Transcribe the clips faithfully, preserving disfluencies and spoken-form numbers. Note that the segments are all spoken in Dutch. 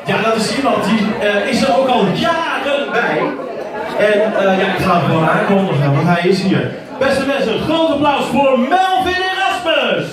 Ja, dat is iemand die uh, is er ook al jaren bij. En uh, ja, ik ga hem gewoon aankondigen, want hij is hier. Beste mensen, groot applaus voor Melvin Erasmus!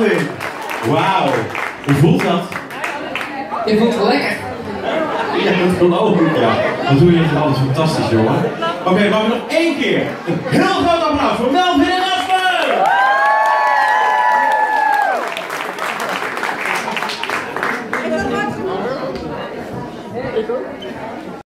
Melvin! Wauw! Hoe voelt dat? Je voelt wel lekker. Ja, dat geloof ik, ja. Dat doe je echt altijd fantastisch, jongen. Oké, okay, maar nog één keer. Een heel groot applaus voor Melvin en Rasmus!